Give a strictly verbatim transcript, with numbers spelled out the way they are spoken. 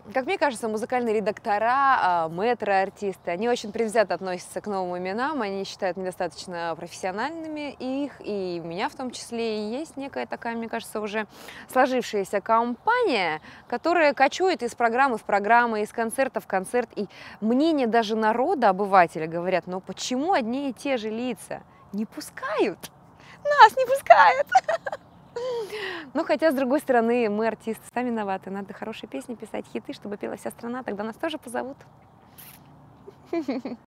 Как мне кажется, музыкальные редактора, мэтры-артисты, они очень предвзято относятся к новым именам, они считают недостаточно профессиональными их, и меня в том числе. И есть некая такая, мне кажется, уже сложившаяся компания, которая кочует из программы в программу, из концерта в концерт. И мнение даже народа, обывателя, говорят: ну почему одни и те же лица не пускают? Нас не пускают! Ну, хотя, с другой стороны, мы, артисты, сами виноваты. Надо хорошие песни писать, хиты, чтобы пела вся страна, тогда нас тоже позовут.